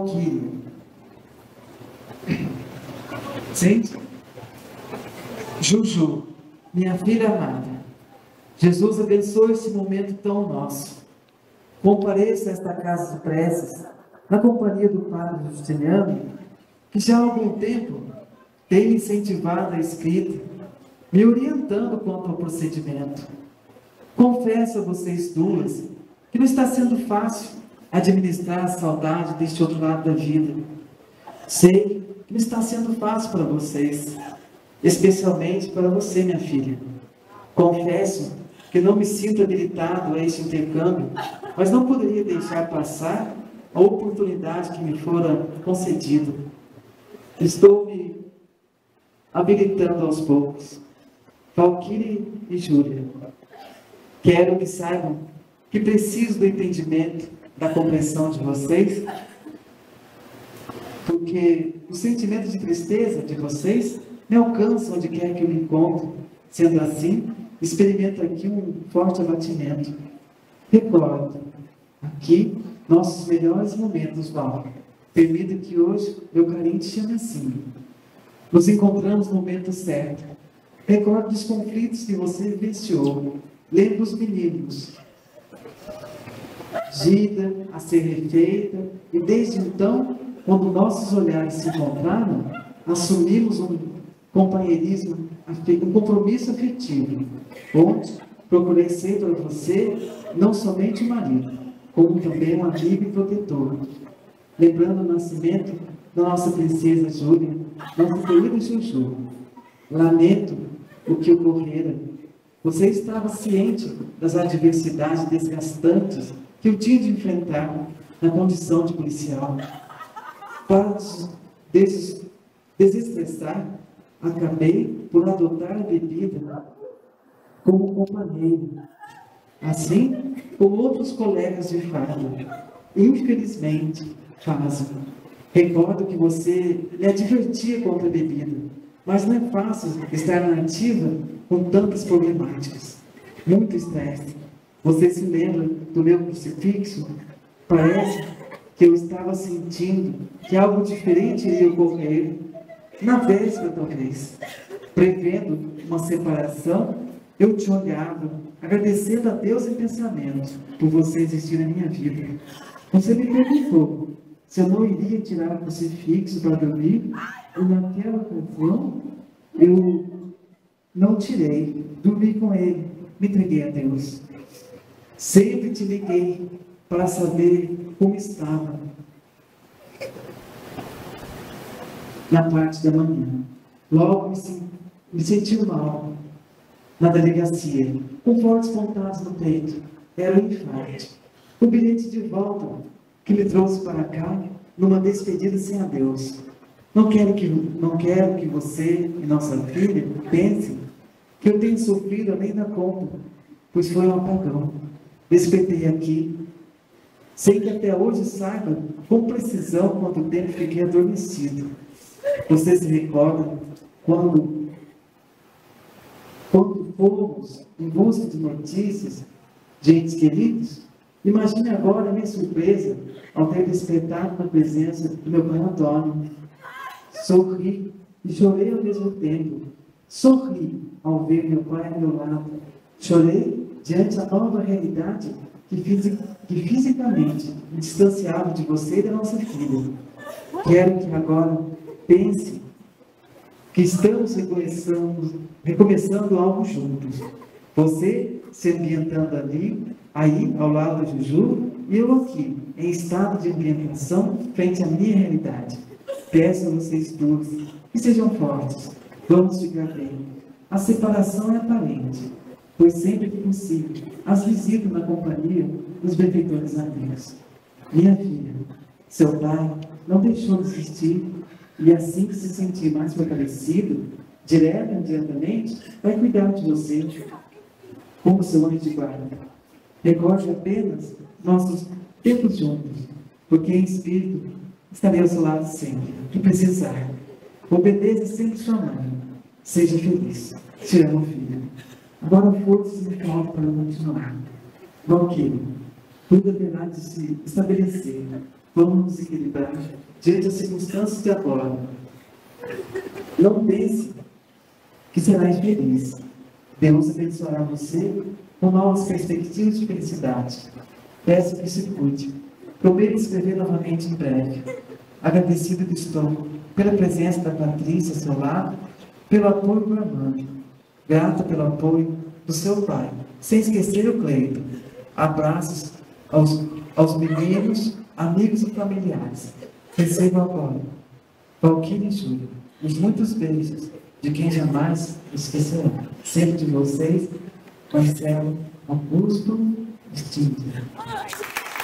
Valquíria. Gente, Juju, minha filha amada, Jesus abençoe esse momento tão nosso. Compareça a esta casa de preces, na companhia do Padre Justiniano, que já há algum tempo tem me incentivado a escrita, me orientando quanto ao procedimento. Confesso a vocês duas que não está sendo fácil administrar a saudade deste outro lado da vida. Sei que não está sendo fácil para vocês, especialmente para você, minha filha. Confesso que não me sinto habilitado a este intercâmbio, mas não poderia deixar passar a oportunidade que me fora concedida. Estou me habilitando aos poucos. Valquíria e Júlia, quero que saibam que preciso do entendimento, da compreensão de vocês, porque o sentimento de tristeza de vocês me alcança onde quer que eu me encontre. Sendo assim, experimento aqui um forte abatimento. Recordo, aqui, nossos melhores momentos, Val. Permita que hoje meu carinho te chame assim. Nos encontramos no momento certo. Recordo dos conflitos que você vivenciou. Lembro os meninos. Gida a ser refeita, e desde então, quando nossos olhares se encontraram, assumimos um companheirismo, um compromisso afetivo, onde procurei ser para você não somente um marido, como também um amigo e protetor. Lembrando o nascimento da nossa princesa Júlia, nossa querida Juju, lamento o que ocorrera. Você estava ciente das adversidades desgastantes que eu tinha de enfrentar na condição de policial. Para desestressar, acabei por adotar a bebida como companheiro, assim como outros colegas de farda, infelizmente, fazem. Recordo que você me advertia contra a bebida, mas não é fácil estar na ativa com tantas problemáticas. Muito estresse. Você se lembra do meu crucifixo? Parece que eu estava sentindo que algo diferente iria ocorrer, na véspera talvez. Prevendo uma separação, eu te olhava, agradecendo a Deus em pensamento por você existir na minha vida. Você me perguntou se eu não iria tirar o crucifixo para dormir, e naquela ocasião eu não tirei, dormi com ele, me entreguei a Deus. Sempre te liguei para saber como estava na parte da manhã. Logo me senti mal na delegacia, com fortes pontadas no peito. Era um infarto. O bilhete de volta que me trouxe para cá numa despedida sem adeus. Não quero que você e nossa filha pensem que eu tenho sofrido além da conta, pois foi um apagão. Despertei aqui. Sei que até hoje saiba com precisão quanto tempo fiquei adormecido. Você se recorda quando fomos em busca de notícias de entes queridos? Imagine agora a minha surpresa ao ter despertado na presença do meu pai Antônio. Sorri e chorei ao mesmo tempo. Sorri ao ver meu pai ao meu lado. Chorei diante da nova realidade que fisicamente me distanciava de você e da nossa filha. Quero que agora pense que estamos recomeçando algo juntos. Você se ambientando aí ao lado da Juju, e eu aqui, em estado de ambientação frente à minha realidade. Peço a vocês duas que sejam fortes. Vamos ficar bem. A separação é aparente, pois sempre que possível as visito na companhia dos benfeitores amigos. Minha filha, seu pai não deixou de existir, e assim que se sentir mais fortalecido, direto e imediatamente, vai cuidar de você como seu anjo de guarda. Recorde apenas nossos tempos juntos, porque em espírito estarei ao seu lado sempre, que precisar. Obedeça sempre sua mãe. Seja feliz. Te amo, filha. Agora forças e calma para continuar. Valquíria, tudo terá de se estabelecer. Vamos nos equilibrar diante das circunstâncias de agora. Não pense que será infeliz. Deus abençoará você com novas perspectivas de felicidade. Peço que se cuide. Prometo escrever novamente em breve. Agradecido que estou pela presença da Patrícia ao seu lado, pelo apoio do Armando. Grata pelo apoio do seu pai. Sem esquecer o Cleiton. Abraços aos meninos, amigos e familiares. Receba agora, Valquíria e Júlia, os muitos beijos de quem jamais esquecerá. Sempre de vocês, Marcelo Augusto Stilde.